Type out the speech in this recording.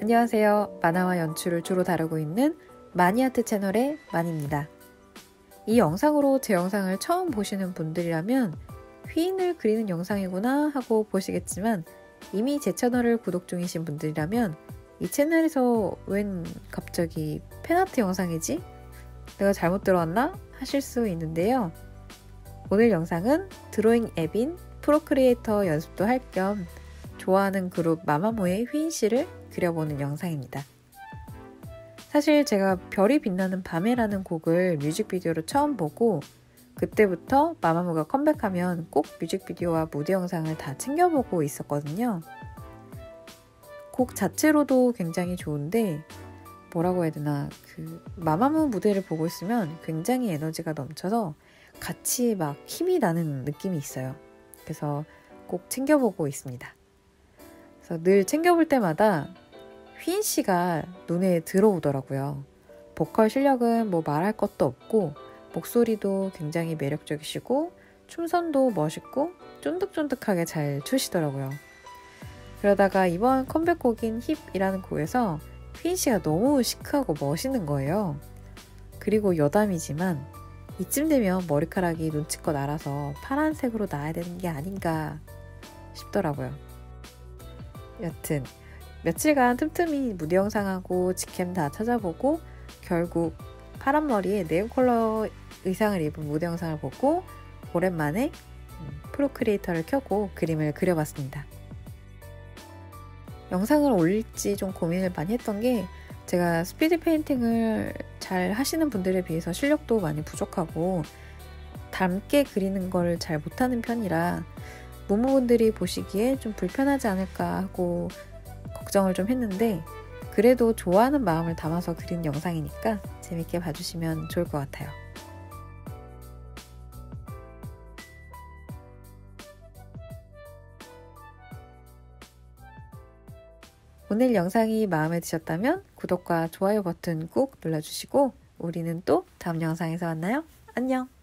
안녕하세요. 만화와 연출을 주로 다루고 있는 마니아트 채널의 만입니다. 이 영상으로 제 영상을 처음 보시는 분들이라면 휘인을 그리는 영상이구나 하고 보시겠지만 이미 제 채널을 구독 중이신 분들이라면 이 채널에서 웬 갑자기 팬아트 영상이지? 내가 잘못 들어왔나? 하실 수 있는데요. 오늘 영상은 드로잉 앱인 프로크리에이터 연습도 할 겸 좋아하는 그룹 마마무의 휘인씨를 그려보는 영상입니다. 사실 제가 별이 빛나는 밤에라는 곡을 뮤직비디오로 처음 보고 그때부터 마마무가 컴백하면 꼭 뮤직비디오와 무대 영상을 다 챙겨보고 있었거든요. 곡 자체로도 굉장히 좋은데 뭐라고 해야 되나, 마마무 무대를 보고 있으면 굉장히 에너지가 넘쳐서 같이 막 힘이 나는 느낌이 있어요. 그래서 꼭 챙겨보고 있습니다. 그래서 늘 챙겨볼 때마다 휘인씨가 눈에 들어오더라고요. 보컬 실력은 뭐 말할 것도 없고 목소리도 굉장히 매력적이시고 춤선도 멋있고 쫀득쫀득하게 잘 추시더라고요. 그러다가 이번 컴백곡인 힙이라는 곡에서 휘인씨가 너무 시크하고 멋있는 거예요. 그리고 여담이지만 이쯤 되면 머리카락이 눈치껏 알아서 파란색으로 나야 되는 게 아닌가 싶더라고요. 여튼 며칠간 틈틈이 무대 영상하고 직캠 다 찾아보고 결국 파란 머리에 네온 컬러 의상을 입은 무대 영상을 보고 오랜만에 프로크리에이터를 켜고 그림을 그려봤습니다. 영상을 올릴지 좀 고민을 많이 했던 게 제가 스피드 페인팅을 잘 하시는 분들에 비해서 실력도 많이 부족하고 닮게 그리는 걸 잘 못하는 편이라 무무분들이 보시기에 좀 불편하지 않을까 하고 걱정을 좀 했는데 그래도 좋아하는 마음을 담아서 그린 영상이니까 재밌게 봐주시면 좋을 것 같아요. 오늘 영상이 마음에 드셨다면 구독과 좋아요 버튼 꾹 눌러주시고 우리는 또 다음 영상에서 만나요. 안녕!